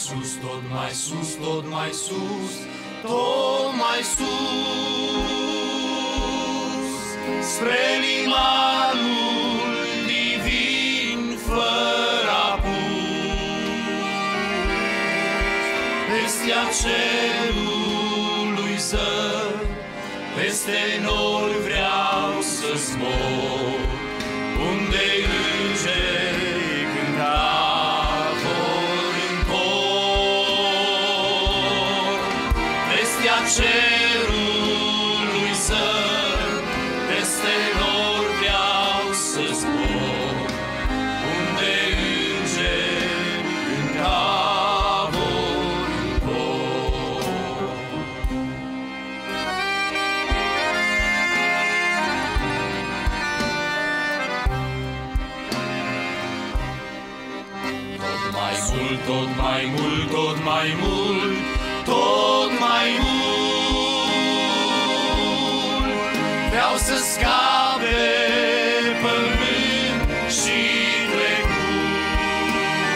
sus, tot mai sus, tot mai sus, tot mai sus, spre limanul divin fără apus. Peste cerului zăr, peste nori vreau să zbor, unde îngerii cânta vor în cor. Peste cerului zăr, peste nori vreau să zbor, unde îngerii cânta vor în cor. Tot mai mult, tot mai mult, tot mai mult, vreau să scape pământ și trecut.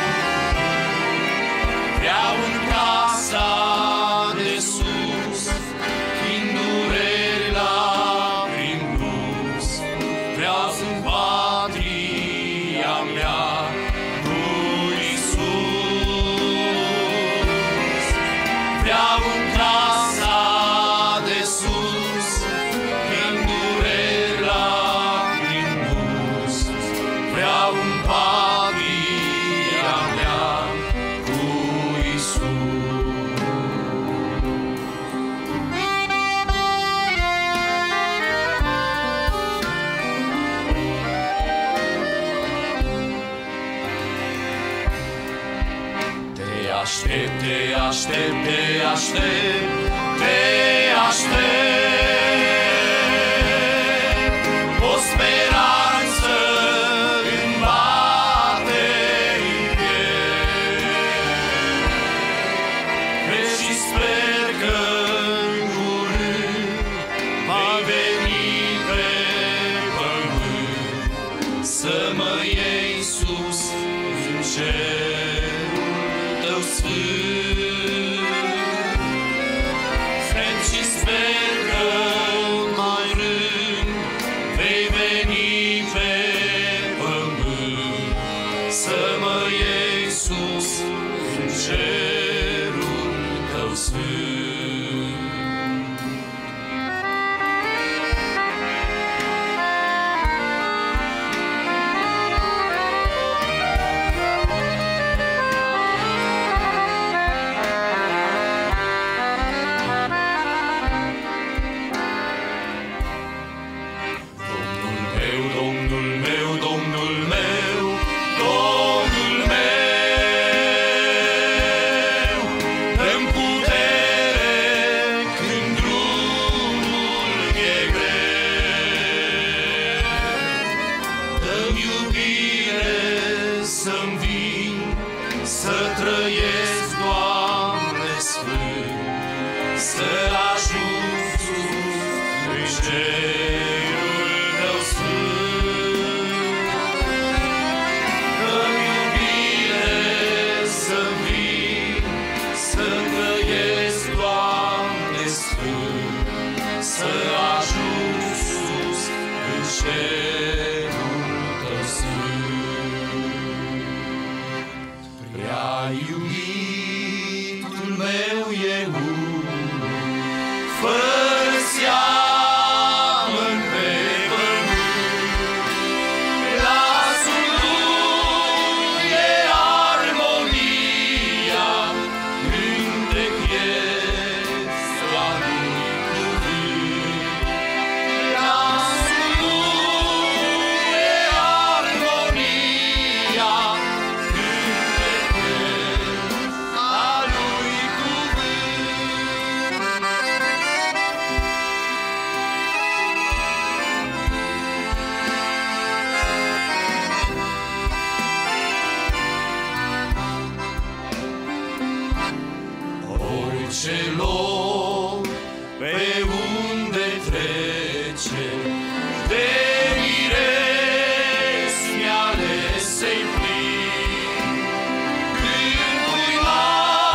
Vreau în casa de sus, din dureri lacrimi dus, vreau în patria mea. Vreau în casa de sus, din dureri lacrimi dus, vreau în patria mea cu Iisus. Te aștept, te aștept, te aștept, te aștept. O speranță îmi bate în piept. Cred și sper că în curând va veni pe pământ să mă iei sus în cerul tău sfânt. Cred și sper că mai rând vei veni pe pământ să mă iei sus în cerul tău sfânt. Să-mi vin, să trăiesc, Doamne Sfânt, să ajung sus în cerul Tău sfânt. Dă-mi iubire să-mi vin, să trăiesc, Doamne Sfânt, să ajung sus în cerul Tău sfânt. Prea iubitul meu e unul, fără seamăn pe pământ. Glasul lui e armonia, cântec este la lui cuvânt. Glasul lui e armonia, orice loc pe unde trece, de miresmi alesei plin, când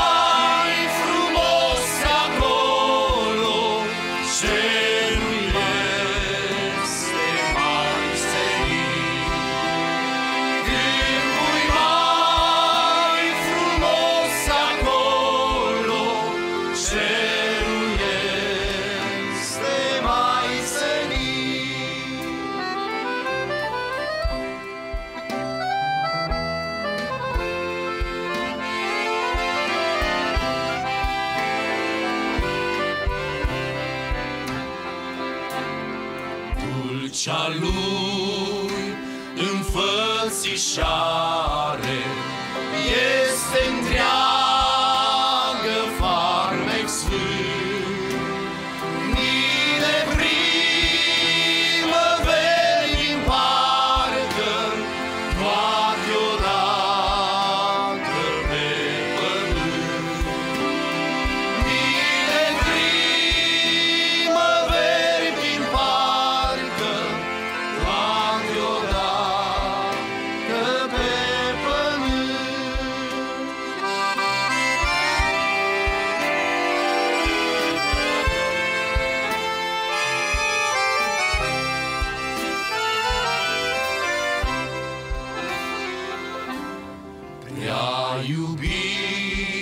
crucea lui înfățișare, este întreagă farmec sfânt. Mii de primăveri din parcă, toate odată pe pământ. Mii de primăveri din parcă, toate odată pe pământ. Prea iubit